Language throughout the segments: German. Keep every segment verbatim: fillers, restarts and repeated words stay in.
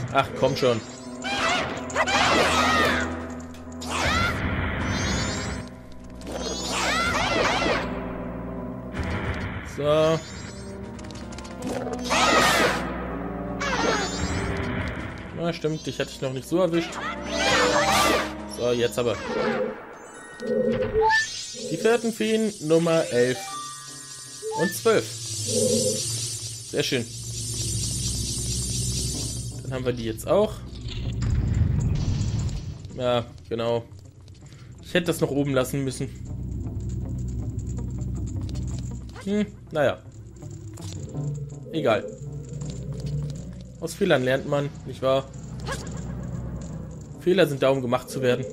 Ach, komm schon. So. Na, stimmt, dich hatte ich noch nicht so erwischt. So, jetzt aber. Die vierten Feen Nummer elf und zwölf. Sehr schön. Dann haben wir die jetzt auch. Ja, genau. Ich hätte das noch oben lassen müssen. Hm, naja. Egal. Aus Fehlern lernt man, nicht wahr? Fehler sind da, um gemacht zu werden.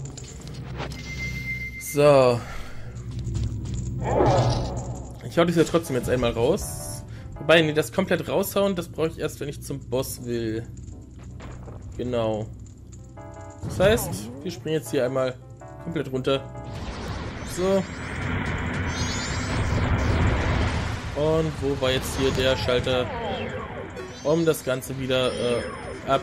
So. Ich hau das ja trotzdem jetzt einmal raus. Wobei, nee, das komplett raushauen, das brauche ich erst, wenn ich zum Boss will. Genau. Das heißt, wir springen jetzt hier einmal komplett runter. So. Und wo war jetzt hier der Schalter, um das Ganze wieder äh, ab.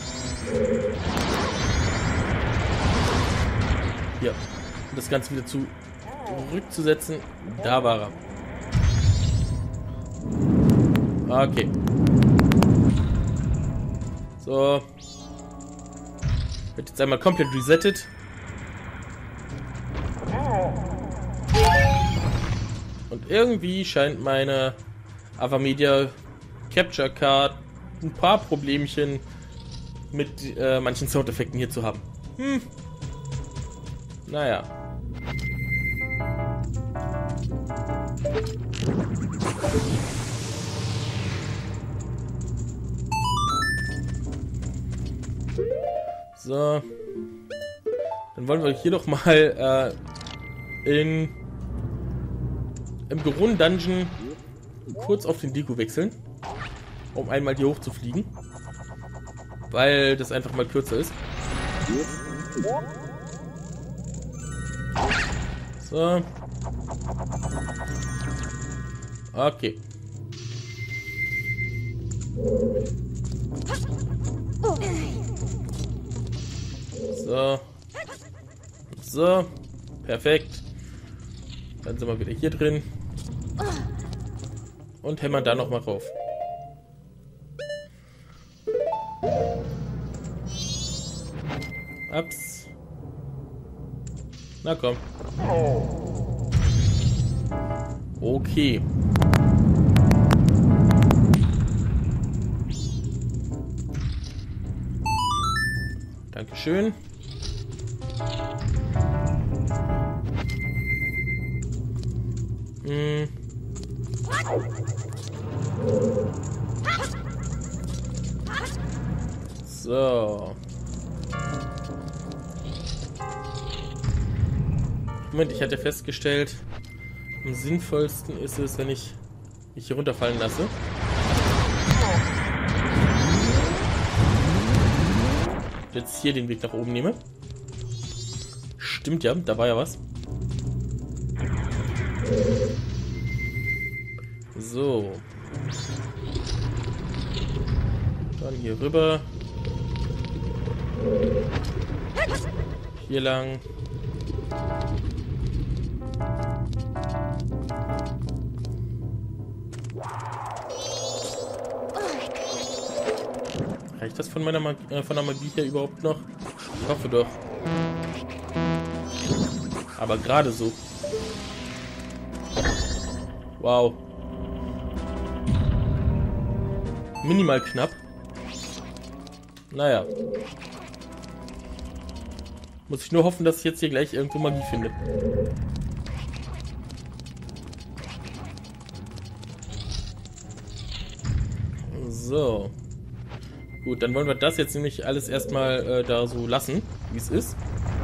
Hier. Um das Ganze wieder zu zurückzusetzen. Da war er. Okay. So. Wird jetzt einmal komplett resettet. Und irgendwie scheint meine Avamedia Capture Card ein paar Problemchen mit äh, manchen Soundeffekten hier zu haben. Hm. Naja. So. Dann wollen wir hier doch mal äh, in im Gerunden-Dungeon kurz auf den Deku wechseln, um einmal hier hoch zu fliegen, weil das einfach mal kürzer ist. So. Okay. So. So. Perfekt. Dann sind wir wieder hier drin. Und hämmern da noch mal rauf. Ups. Na komm. Okay. Dankeschön. Hm. So. Moment, ich hatte festgestellt, am sinnvollsten ist es, wenn ich mich hier runterfallen lasse. Jetzt hier den Weg nach oben nehme. Stimmt ja, da war ja was. So. Dann hier rüber. Hier lang. Reicht das von meiner Mag äh, von der Magie hier überhaupt noch? Ich hoffe doch. Aber gerade so. Wow. Minimal knapp. Naja. Muss ich nur hoffen, dass ich jetzt hier gleich irgendwo Magie finde. So. Gut, dann wollen wir das jetzt nämlich alles erstmal äh, da so lassen, wie es ist.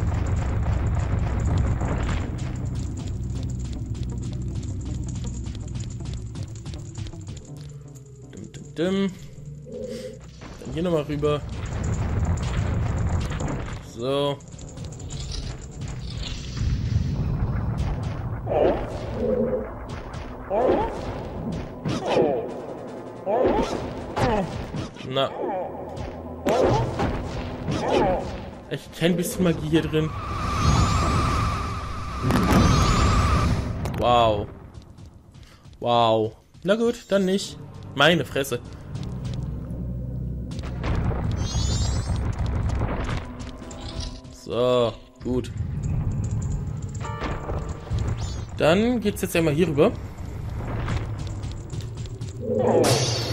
Dim, dim, dim. Dann hier nochmal rüber. So. Na. Echt kein bisschen Magie hier drin. Wow. Wow. Na gut, dann nicht. Meine Fresse. So, gut. Dann geht's jetzt einmal hier rüber. Gut,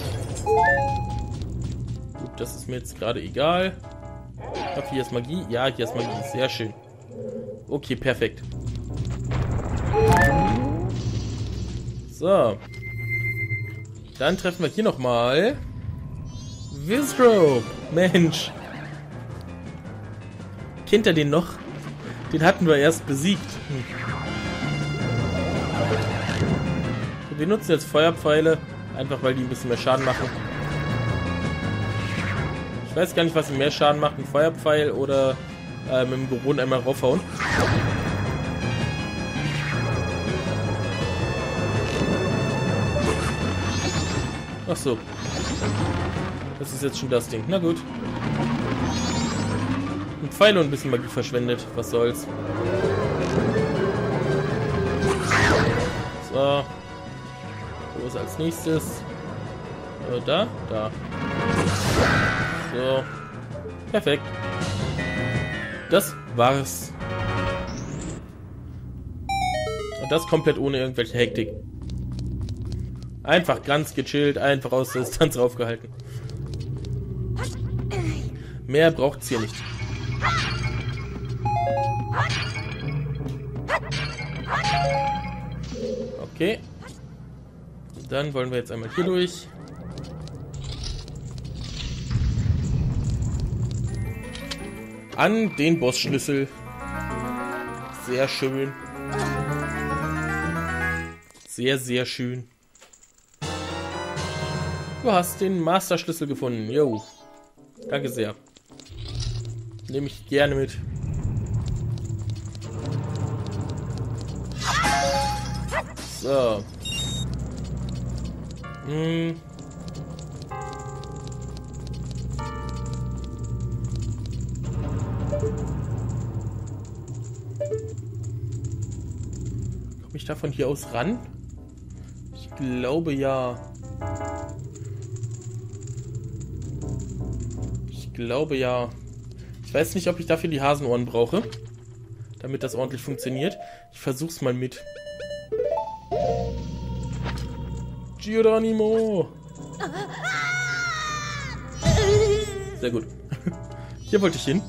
das ist mir jetzt gerade egal. Ich hoffe, hier ist Magie. Ja, hier ist Magie. Sehr schön. Okay, perfekt. So. Dann treffen wir hier nochmal Wizrobe. Mensch. Kennt ihr den noch? Den hatten wir erst besiegt. Hm. Wir nutzen jetzt Feuerpfeile. Einfach weil die ein bisschen mehr Schaden machen. Ich weiß gar nicht, was mehr Schaden macht. Ein Feuerpfeil oder äh, mit dem Geron einmal raufhauen. Ach so. Das ist jetzt schon das Ding. Na gut. Ein Pfeil und ein bisschen Magie verschwendet. Was soll's. So. Wo ist als nächstes? Äh, da? Da. So. Perfekt. Das war's. Und das komplett ohne irgendwelche Hektik. Einfach ganz gechillt, einfach aus der Distanz raufgehalten. Mehr braucht's hier nicht. Okay. Dann wollen wir jetzt einmal hier durch. An den Bossschlüssel. Sehr schön. Sehr, sehr schön. Du hast den Master-Schlüssel gefunden. Jo. Danke sehr. Nehme ich gerne mit. So. Hm. Komme ich da von hier aus ran? Ich glaube ja. Ich glaube ja. Ich weiß nicht, ob ich dafür die Hasenohren brauche, damit das ordentlich funktioniert. Ich versuch's mal mit. Geronimo! Sehr gut. Hier wollte ich hin.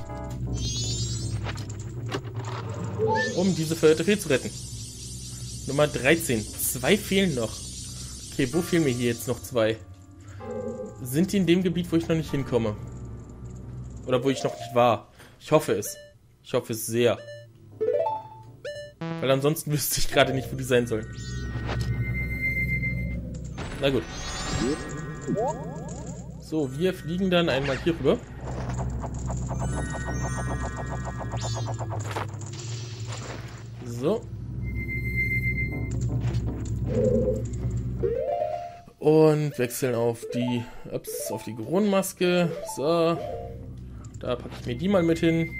Um diese verirrte Fee zu retten. Nummer dreizehn. Zwei fehlen noch. Okay, wo fehlen mir hier jetzt noch zwei? Sind die in dem Gebiet, wo ich noch nicht hinkomme? Oder wo ich noch nicht war? Ich hoffe es. Ich hoffe es sehr. Weil ansonsten wüsste ich gerade nicht, wo die sein sollen. Na gut. So, wir fliegen dann einmal hier rüber. So. Und wechseln auf die, ups, auf die Geronmaske. So. Da packe ich mir die mal mit hin.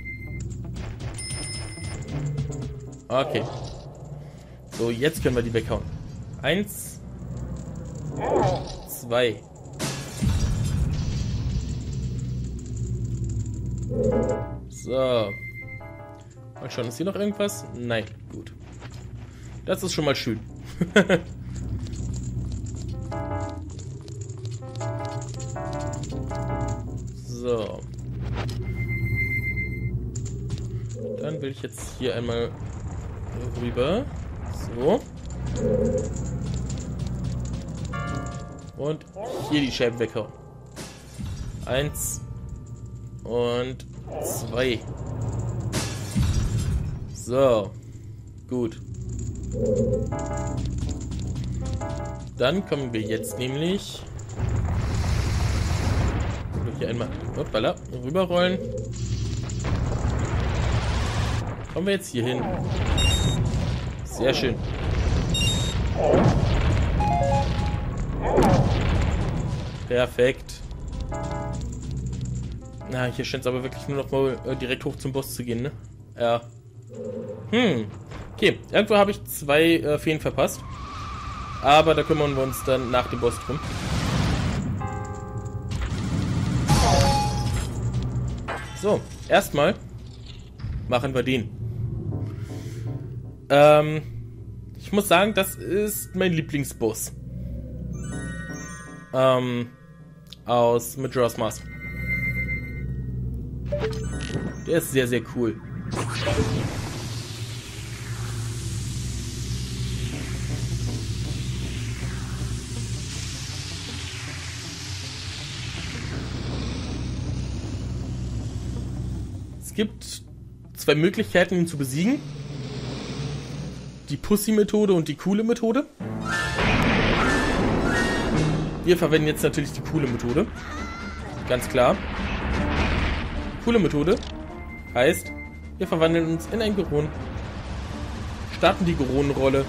Okay. So, jetzt können wir die weghauen. Eins. Zwei. So. Mal schauen, ist hier noch irgendwas? Nein, gut. Das ist schon mal schön. So. Dann will ich jetzt hier einmal rüber. So. Und hier die Scheiben weghauen. Eins. Und zwei. So. Gut. Dann kommen wir jetzt nämlich hier einmal hoppala, rüberrollen. Kommen wir jetzt hier hin. Sehr schön. Perfekt. Na, hier scheint es aber wirklich nur noch mal äh, direkt hoch zum Boss zu gehen, ne? Ja. Hm. Okay, irgendwo habe ich zwei äh, Feen verpasst. Aber da kümmern wir uns dann nach dem Boss drum. So, erstmal machen wir den. Ähm, ich muss sagen, das ist mein Lieblingsboss. Ähm, aus Majora's Mask. Der ist sehr, sehr cool. Es gibt zwei Möglichkeiten, ihn zu besiegen. Die Pussy-Methode und die coole Methode. Wir verwenden jetzt natürlich die coole Methode. Ganz klar. Coole Methode heißt, wir verwandeln uns in ein Goron, starten die Goron-Rolle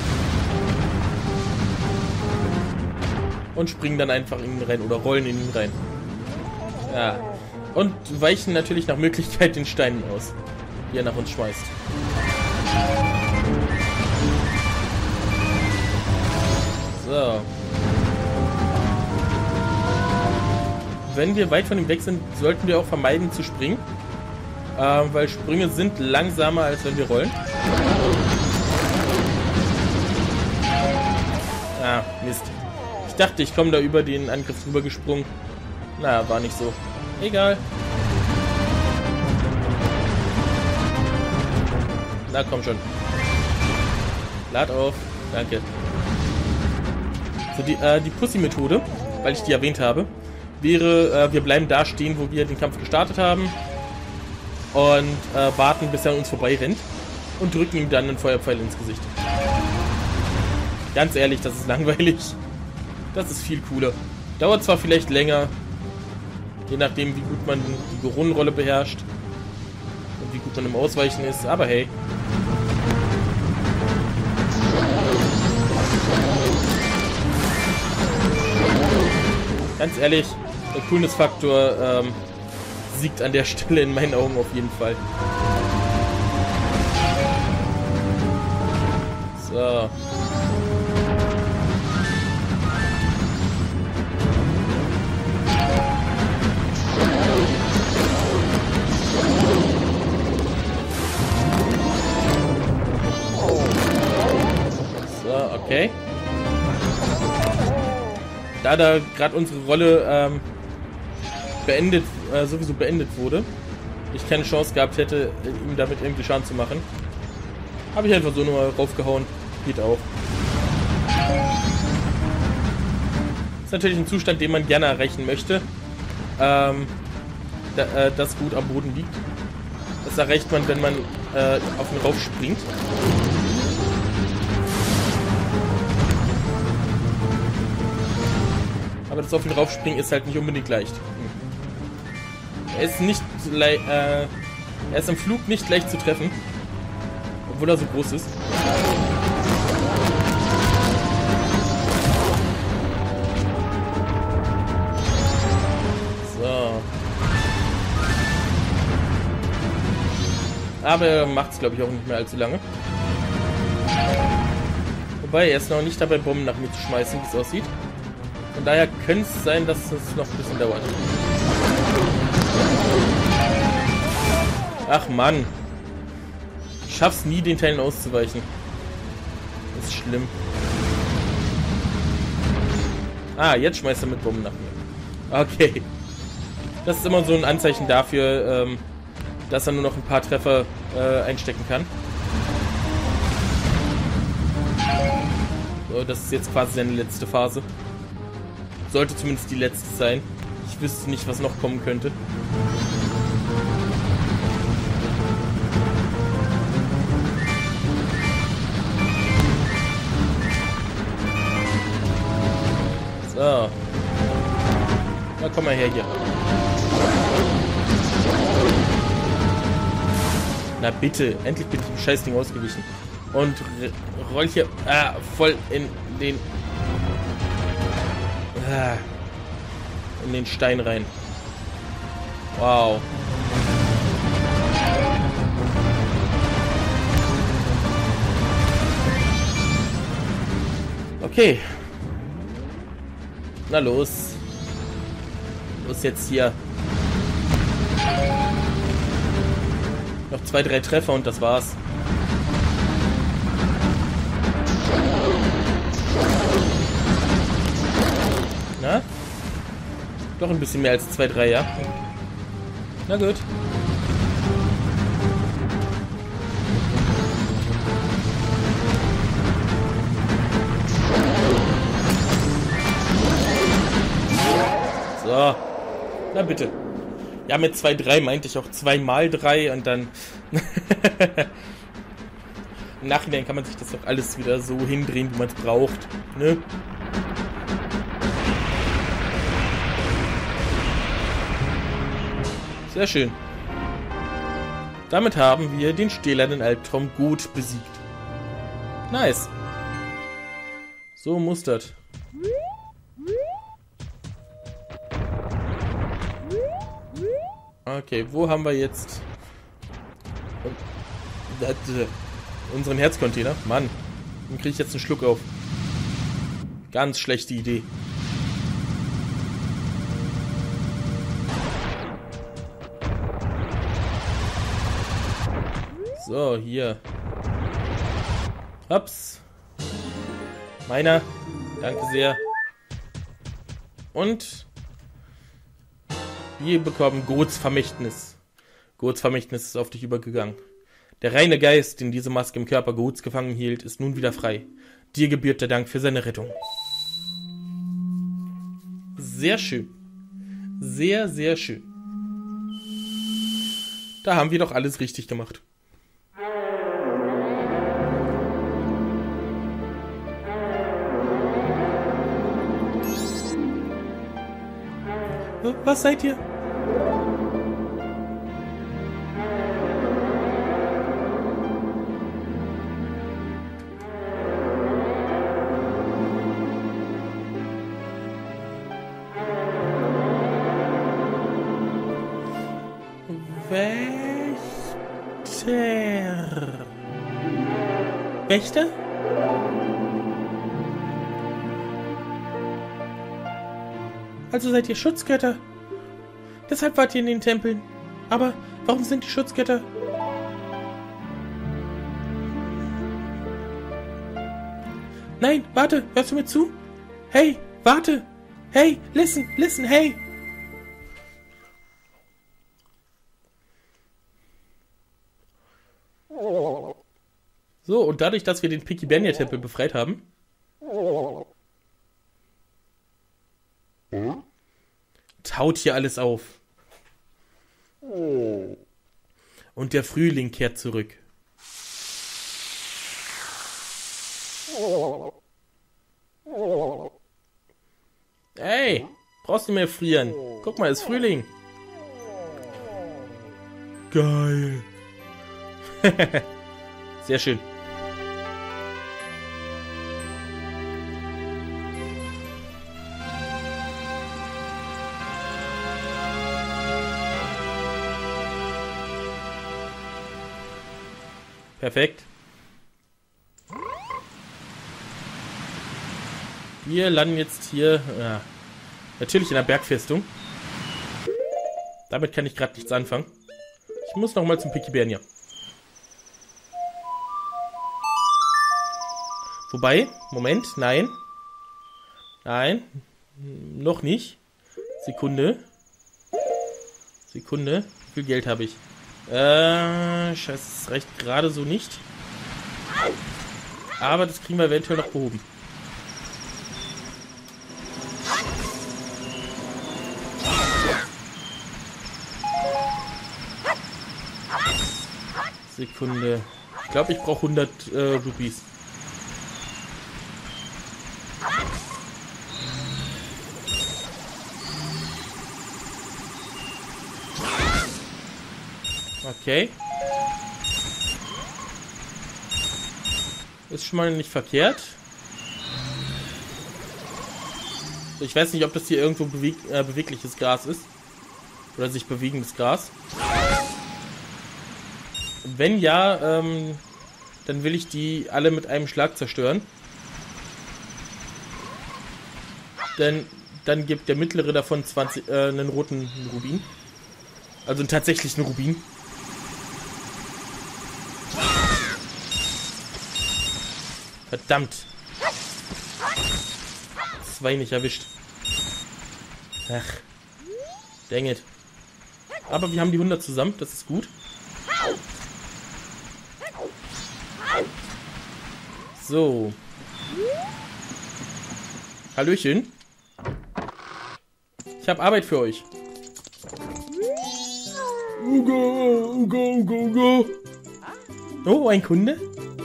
und springen dann einfach in ihn rein oder rollen in ihn rein. Ja. Und weichen natürlich nach Möglichkeit den Steinen aus, die er nach uns schmeißt. So. Wenn wir weit von ihm weg sind, sollten wir auch vermeiden zu springen. Ähm, weil Sprünge sind langsamer, als wenn wir rollen. Ah, Mist. Ich dachte, ich komme da über den Angriff drüber gesprungen. Na, war nicht so. Egal. Na, komm schon. Lad auf. Danke. So, die, äh, die Pussy-Methode, weil ich die erwähnt habe, wäre, äh, wir bleiben da stehen, wo wir den Kampf gestartet haben und äh, warten, bis er an uns vorbei rennt und drücken ihm dann einen Feuerpfeil ins Gesicht. Ganz ehrlich, das ist langweilig. Das ist viel cooler. Dauert zwar vielleicht länger, je nachdem, wie gut man die Goron-Rolle beherrscht und wie gut man im Ausweichen ist, aber hey. Ganz ehrlich, der Coolness-Faktor ähm, siegt an der Stelle in meinen Augen auf jeden Fall. So. So, okay. Da da gerade unsere Rolle ähm, beendet, äh, sowieso beendet wurde, ich keine Chance gehabt hätte, ihm damit irgendwie Schaden zu machen, habe ich einfach so nur raufgehauen. Geht auch. Ist natürlich ein Zustand, den man gerne erreichen möchte, ähm, da, äh, das gut am Boden liegt. Das erreicht man, wenn man äh, auf ihn raufspringt. Aber das auf ihn raufspringen ist halt nicht unbedingt leicht. Er ist nicht äh, er ist im Flug nicht leicht zu treffen. Obwohl er so groß ist. So. Aber er macht es, glaube ich, auch nicht mehr allzu lange. Wobei, er ist noch nicht dabei, Bomben nach mir zu schmeißen, wie es aussieht. Von daher könnte es sein, dass es noch ein bisschen dauert. Ach Mann. Ich schaff's nie, den Teilen auszuweichen. Das ist schlimm. Ah, jetzt schmeißt er mit Bomben nach mir. Okay. Das ist immer so ein Anzeichen dafür, ähm, dass er nur noch ein paar Treffer äh, einstecken kann. So, das ist jetzt quasi seine letzte Phase. Sollte zumindest die letzte sein. Ich wüsste nicht, was noch kommen könnte. So. Na, komm mal her hier. Na bitte, endlich bin ich dem Scheißding ausgewichen. Und roll hier ah, voll in den... in den Stein rein. Wow. Okay. Na los. Los jetzt hier. Noch zwei, drei Treffer und das war's. Na? Doch ein bisschen mehr als zwei, drei, ja? Na gut. So. Na bitte. Ja, mit zwei drei meinte ich auch zwei mal drei und dann... Im Nachhinein kann man sich das doch alles wieder so hindrehen, wie man es braucht. Ne? Sehr schön. Damit haben wir den stählernen Albtraum gut besiegt. Nice. So muss das. Okay, wo haben wir jetzt unseren Herzcontainer? Mann, dann kriege ich jetzt einen Schluck auf. Ganz schlechte Idee. So, hier. Ups. Meiner. Danke sehr. Und wir bekommen Goths Vermächtnis. Goths Vermächtnis ist auf dich übergegangen. Der reine Geist, den diese Maske im Körper Goths gefangen hielt, ist nun wieder frei. Dir gebührt der Dank für seine Rettung. Sehr schön. Sehr, sehr schön. Da haben wir doch alles richtig gemacht. Was seid ihr? Wächter. Wächter? Also seid ihr Schutzgötter. Deshalb wart ihr in den Tempeln. Aber warum sind die Schutzgötter? Nein, warte, hörst du mir zu? Hey, warte. Hey, listen, listen, hey. So, und dadurch, dass wir den Pikibania-Tempel befreit haben, taut hier alles auf. Und der Frühling kehrt zurück. Ey, brauchst du mehr frieren? Guck mal, es ist Frühling. Geil. Sehr schön. Perfekt. Wir landen jetzt hier, ja, natürlich in der Bergfestung. Damit kann ich gerade nichts anfangen. Ich muss noch mal zum Pikibania. Wobei, Moment, nein. Nein, noch nicht. Sekunde. Sekunde. Wie viel Geld habe ich? Äh, scheiße, das reicht gerade so nicht. Aber das kriegen wir eventuell noch behoben. Sekunde. Ich glaube, ich brauche hundert äh, Rupees. Okay. Ist schon mal nicht verkehrt. Ich weiß nicht, ob das hier irgendwo beweg äh, bewegliches Gras ist. Oder sich bewegendes Gras? Wenn ja, ähm, dann will ich die alle mit einem Schlag zerstören. Denn dann gibt der mittlere davon zwanzig, äh, einen roten Rubin. Also einen tatsächlichen Rubin. Verdammt. Zwei nicht erwischt. Ach. Dang it. Aber wir haben die hundert zusammen, das ist gut. So. Hallöchen. Ich habe Arbeit für euch. Uga, Uga, Uga, Uga. Oh, ein Kunde?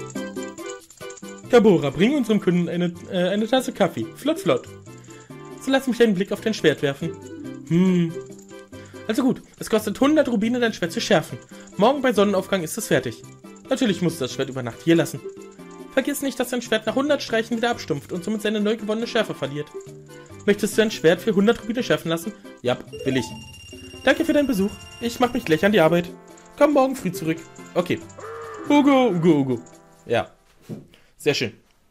Kabora, bring unserem Kunden eine, äh, eine Tasse Kaffee. Flott, flott. So lass mich einen Blick auf dein Schwert werfen. Hm. Also gut, es kostet hundert Rubine, dein Schwert zu schärfen. Morgen bei Sonnenaufgang ist es fertig. Natürlich musst du das Schwert über Nacht hier lassen. Vergiss nicht, dass dein Schwert nach hundert Streichen wieder abstumpft und somit seine neu gewonnene Schärfe verliert. Möchtest du dein Schwert für hundert Rubine schärfen lassen? Ja, will ich. Danke für deinen Besuch. Ich mach mich gleich an die Arbeit. Komm morgen früh zurück. Okay. Ugo, Ugo, Ugo. Ja. Sehr schön.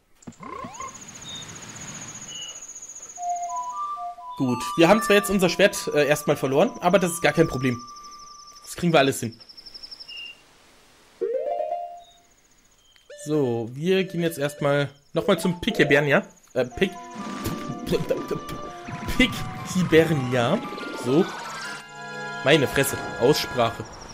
Gut, wir haben zwar jetzt unser Schwert äh, erstmal verloren, aber das ist gar kein Problem. Das kriegen wir alles hin. So, wir gehen jetzt erstmal nochmal zum Pikhibernia. Äh, Pik... Pikhibernia. So. Meine Fresse. Aussprache.